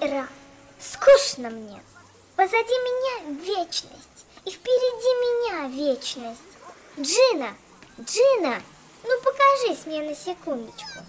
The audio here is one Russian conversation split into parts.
Пора. Скучно мне. Позади меня вечность. И впереди меня вечность. Джина, Джина, ну покажись мне на секундочку.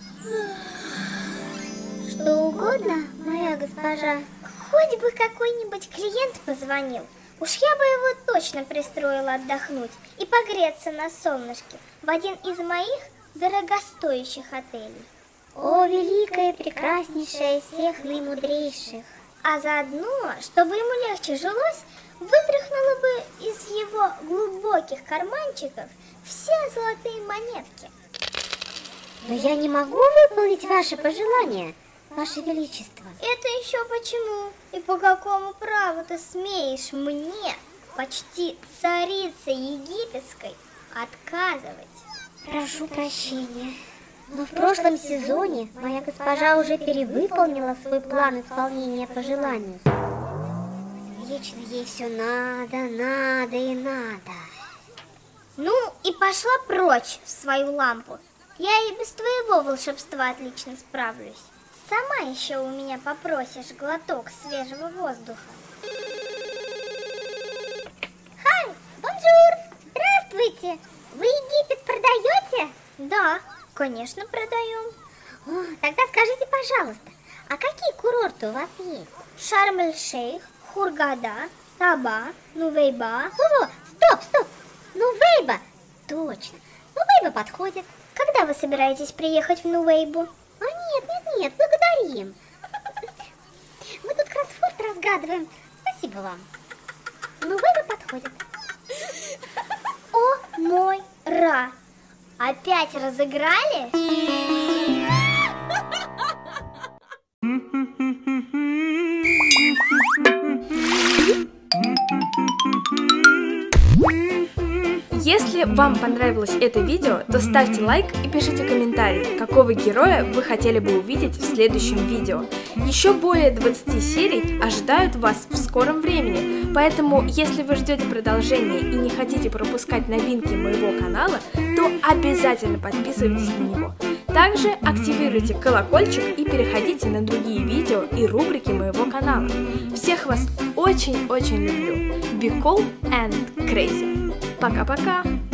Что угодно, моя госпожа. Хоть бы какой-нибудь клиент позвонил. Уж я бы его точно пристроила отдохнуть и погреться на солнышке в один из моих дорогостоящих отелей. О, великая, прекраснейшая всех наимудрейших! А заодно, чтобы ему легче жилось, вытряхнула бы из его глубоких карманчиков все золотые монетки. Но я не могу выполнить ваше пожелание, ваше величество. Это еще почему? И по какому праву ты смеешь мне, почти царице египетской, отказывать? Прошу прощения, но в прошлом сезоне моя госпожа уже перевыполнила свой план исполнения пожеланий. Вечно ей все надо, надо и надо. Ну и пошла прочь в свою лампу. Я и без твоего волшебства отлично справлюсь. Сама еще у меня попросишь глоток свежего воздуха. Хай, бонжур! Здравствуйте! Вы Египет продаете? Да, конечно, продаем. О, тогда скажите, пожалуйста, а какие курорты у вас есть? Шарм-эль-Шейх, Хургада, Таба, Нувейба. О, стоп! Нувейба! Точно, Нувейба подходит. Когда вы собираетесь приехать в Нувейбу? А нет, благодарим. Мы тут кроссворд разгадываем. Спасибо вам. Нувейба подходит. О мой Ра! Опять разыграли? Если вам понравилось это видео, то ставьте лайк и пишите комментарий, какого героя вы хотели бы увидеть в следующем видео. Еще более 20 серий ожидают вас в скором времени, поэтому если вы ждете продолжения и не хотите пропускать новинки моего канала, то обязательно подписывайтесь на него. Также активируйте колокольчик и переходите на другие видео и рубрики моего канала. Всех вас очень-очень люблю. Be cool and crazy. Пока-пока!